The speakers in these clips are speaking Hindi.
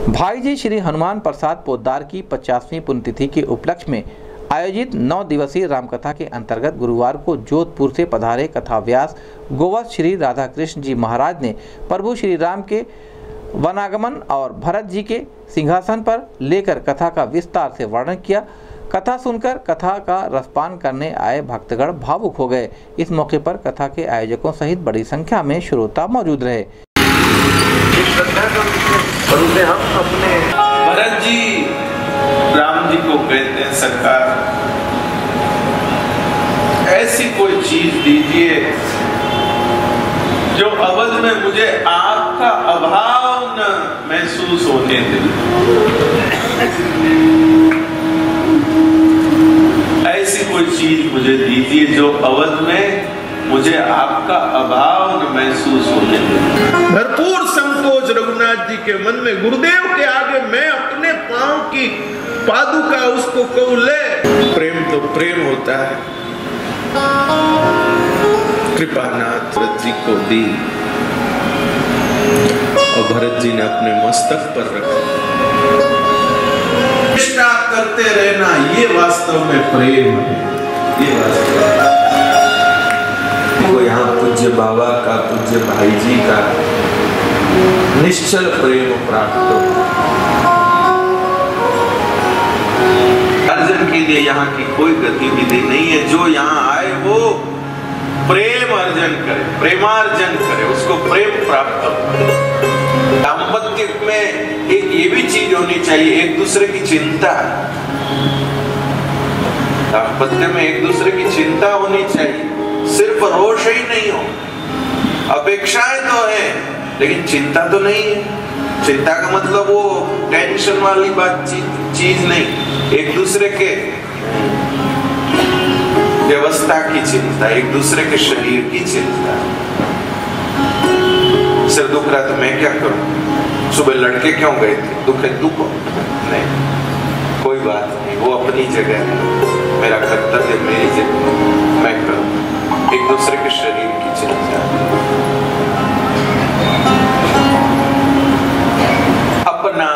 भाईजी श्री हनुमान प्रसाद पोद्दार की 50वीं पुण्यतिथि के उपलक्ष्य में आयोजित 9 दिवसीय रामकथा के अंतर्गत गुरुवार को जोधपुर से पधारे कथाव्यास गोवत्स श्री राधा कृष्ण जी महाराज ने प्रभु श्री राम के वनागमन और भरत जी के सिंहासन पर लेकर कथा का विस्तार से वर्णन किया। कथा सुनकर कथा का रसपान करने आए भक्तगण भावुक हो गए। इस मौके पर कथा के आयोजकों सहित बड़ी संख्या में श्रोता मौजूद रहे। हम अपने भरत जी राम जी को कहते हैं, सरकार ऐसी कोई चीज दीजिए जो अवध में मुझे आपका अभाव न महसूस होने दे। ऐसी कोई चीज मुझे दीजिए जो अवध में मुझे आपका अभाव न महसूस होने दे। भरपूर संकोच रघुनाथ जी के मन में, गुरुदेव के आगे मैं अपने पांव की पादुका उसको कहूं ले। प्रेम तो प्रेम होता है। कृपानाथ भरत जी को दी और भरत जी ने अपने मस्तक पर रखा। चेष्टा करते रहना, ये वास्तव में प्रेम है। ये वास्तव को यहाँ पूज्य बाबा का, पूज्य भाई जी का निश्चल प्रेम प्राप्त हो। अर्जन के लिए यहाँ की कोई गतिविधि नहीं है। जो यहाँ आए वो प्रेम अर्जन करे, प्रेमार्जन करे, उसको प्रेम प्राप्त हो। दाम्पत्य में एक ये भी चीज होनी चाहिए, एक दूसरे की चिंता। दाम्पत्य में एक दूसरे की चिंता होनी चाहिए, सिर्फ रोष ही नहीं हो। अपेक्षाएं तो है लेकिन चिंता तो नहीं है। चिंता का मतलब वो टेंशन वाली बात चीज नहीं, एक दूसरे के व्यवस्था की चिंता, एक दूसरे के शरीर की चिंता। सिर दुख रहा तो मैं क्या करूं, सुबह लड़के क्यों गए थे, दुख है दुख नहीं, कोई बात नहीं, वो अपनी जगह है, मेरा कर्तव्य मेरी जगह, मैं करूं। एक दूसरे के शरीर की चिंता। अपना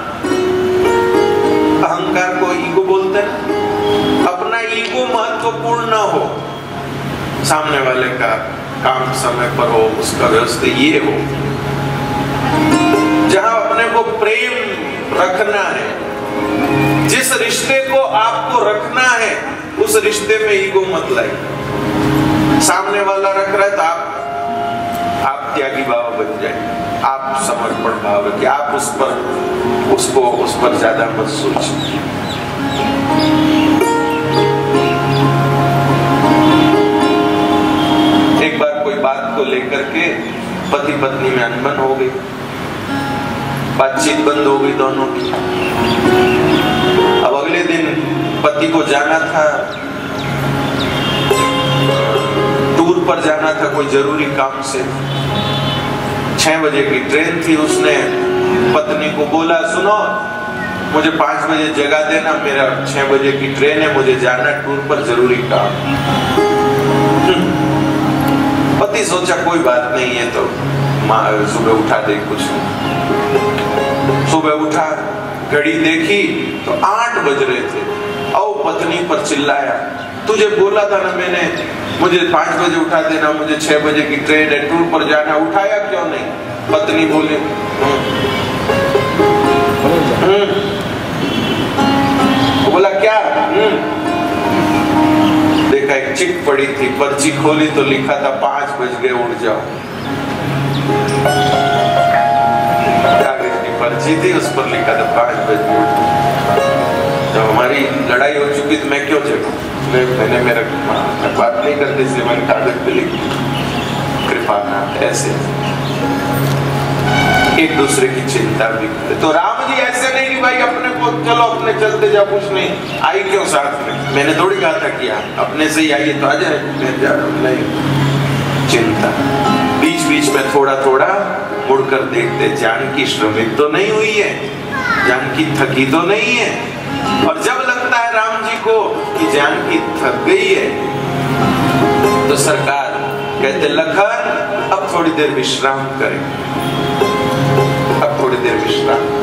अहंकार को ईगो बोलते हैं। अपना ईगो महत्वपूर्ण न हो, सामने वाले का काम समय पर हो, उसका व्यवस्था ये हो। जहां अपने को प्रेम रखना है, जिस रिश्ते को आपको रखना है उस रिश्ते में ईगो मत लाइए। सामने वाला रख रहा है तो आप त्यागी भाव बन जाए, आप समर्पण भाव रखिए, आप उस पर ज्यादा मत सोचिए। एक बार कोई बात को लेकर के पति पत्नी में अनबन हो गई, बातचीत बंद हो गई दोनों की। अब अगले दिन पति को जाना था, टूर पर जाना था कोई जरूरी काम से। 6 बजे की ट्रेन थी। उसने पत्नी को बोला, सुनो मुझे 5 बजे जगा देना, मेरा 6 बजे की ट्रेन है, मुझे जाना टूर पर, जरूरी काम। पति सोचा कोई बात नहीं है तो माँ सुबह उठा दे कुछ। सुबह उठा, घड़ी देखी तो 8 बज रहे थे। और पत्नी पर चिल्लाया, तुझे बोला था ना मैंने, मुझे 5 बजे उठा देना, मुझे 6 बजे की ट्रेन है, टूर पर जाना, उठाया क्यों नहीं? पत्नी बोले बोला क्या? देखा एक चिट पड़ी थी, पर्ची खोली तो लिखा था 5 बज गए उठ जाओ। कागज की पर्ची थी, उस पर लिखा था 5 बजे उठ जाओ। जब हमारी लड़ाई हो चुकी तो मैं क्यों जगूं? मैंने मेरा बात नहीं करते इसलिए मैंने कागज पे लिख दिया। कृपानाथ ऐसे एक दूसरे की चिंता भी करे। तो राम जी ऐसे नहीं कि भाई अपने को चलो अपने चलते जा, कुछ नहीं, आई क्यों साथ में? मैंने थोड़ी कहा था कि अपने से ही आइए तो आ जाए, नहीं चिंता। बीच बीच में थोड़ा थोड़ा मुड़कर देखते, जानकी श्रमिक तो नहीं हुई है, जानकी थकी तो नहीं है। और जब लगता है राम जी को कि जानकी थक गई है तो सरकार कहते लखन अब थोड़ी देर विश्राम करें, अब थोड़ी देर विश्राम।